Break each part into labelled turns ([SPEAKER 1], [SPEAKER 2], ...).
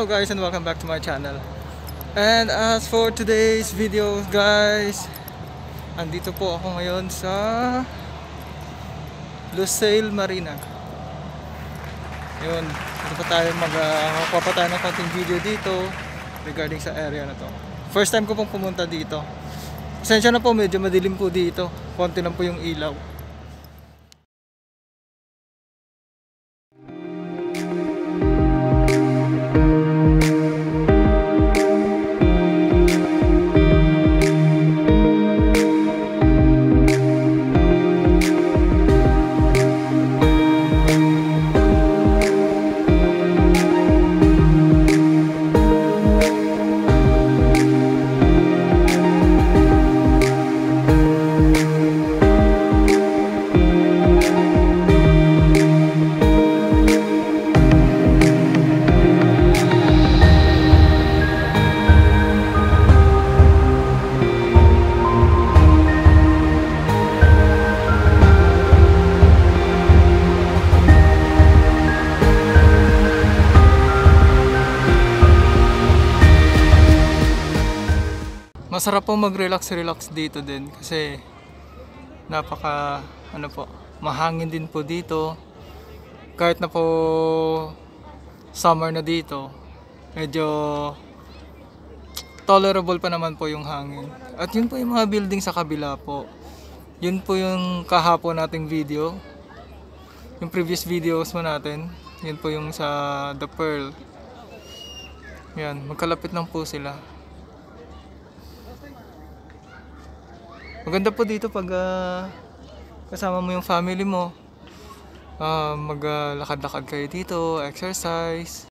[SPEAKER 1] Hello guys and welcome back to my channel. And as for today's video guys, andito po ako ngayon sa Lusail Marina. Yun, dito pa tayo magpapatayo ng konting video dito regarding sa area na to. First time ko pong pumunta dito. Pasensya na po, medyo madilim po dito. Konti lang po yung ilaw. Masarap po mag-relax dito din kasi mahangin din po dito. Kahit na po summer na dito, medyo tolerable pa naman po yung hangin. At yun po yung mga building sa kabila po. Yun po yung kahapon nating video. Yung previous videos mo natin, yun po yung sa The Pearl. Yan, magkalapit lang po sila. Maganda po dito pag kasama mo yung family mo. Maglakad-lakad kayo dito, exercise.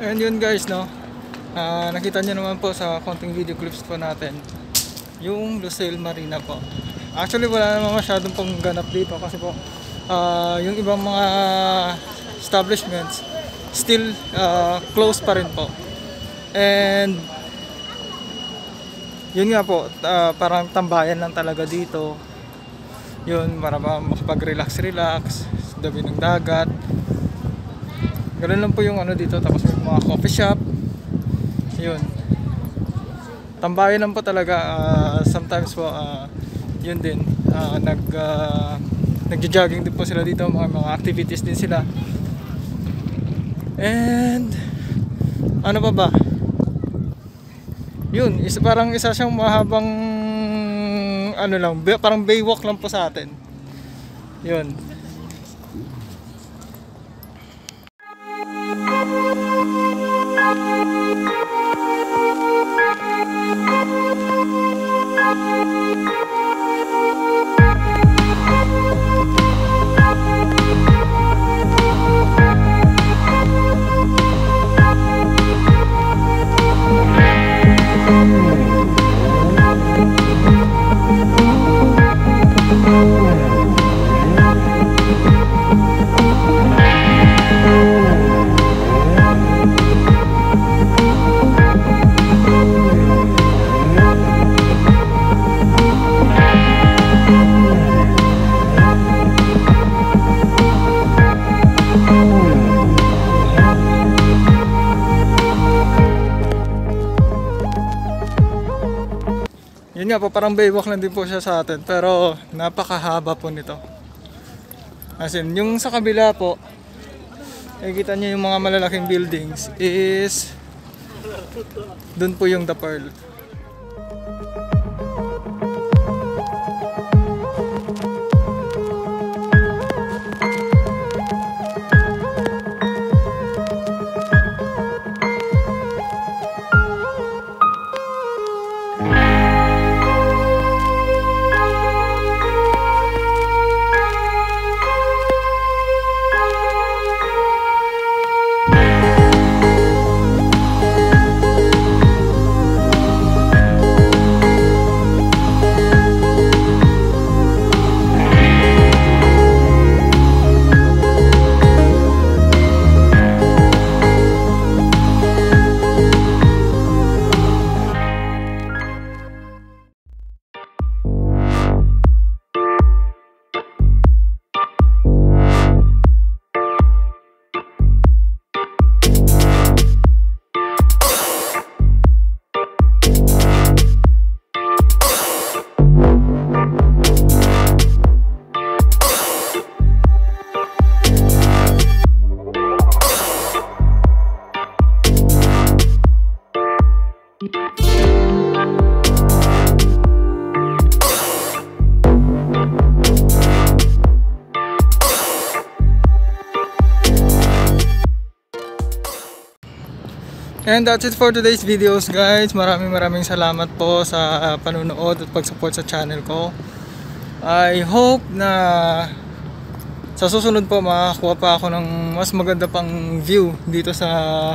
[SPEAKER 1] And yun guys, no, nakita nyo naman po sa konting video clips po natin yung Lusail Marina po. Actually wala naman masyadong pong ganap dito kasi po yung ibang mga establishments still close pa rin po. And yun nga po, parang tambayan lang talaga dito. Yun, para makapag-relax sa dabi ng dagat. Ganun lang po yung ano dito. Tapos may mga coffee shop. Yun, tambayan lang po talaga. Sometimes po yun din, nagja-jogging din po sila dito. Mga activities din sila. And ano pa ba? Yun, parang isa siyang mahabang ano lang, parang baywalk lang po sa atin. Yun. Yun nga po, parang baywalk lang din po siya sa atin, pero napakahaba po nito. As in, yung sa kabila po, nakikita nyo yung mga malalaking buildings is dun po yung The Pearl. And that's it for today's videos guys. Maraming salamat po sa panunood at pag-support sa channel ko. I hope na sa susunod po makakuha pa ako ng mas maganda pang view dito sa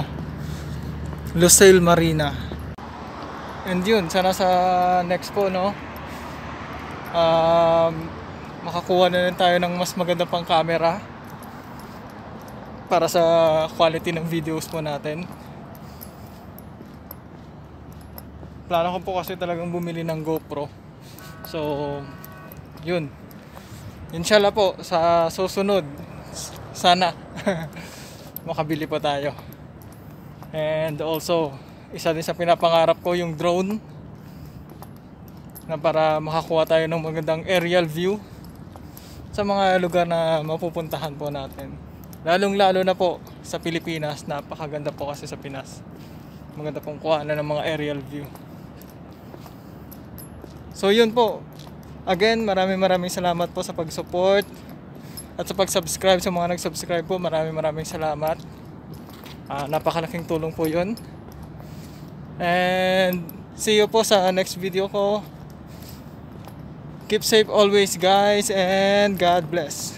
[SPEAKER 1] Lusail Marina. And yun, sana sa next po, no, makakuha na rin tayo ng mas maganda pang camera para sa quality ng videos po natin. Plano ko po kasi talagang bumili ng GoPro. So, yun. Inshallah po, sa susunod, sana makabili pa tayo. And also, isa din sa pinapangarap ko yung drone na para makakuha tayo ng magandang aerial view sa mga lugar na mapupuntahan po natin. Lalong-lalo na po sa Pilipinas, napakaganda po kasi sa Pinas. Maganda pong kuha na ng mga aerial view. So yun po. Again, maraming salamat po sa pag-support at sa pag-subscribe. Sa mga nag-subscribe po, maraming salamat. Napakalaking tulong po yun. And see you po sa next video ko. Keep safe always guys, and God bless.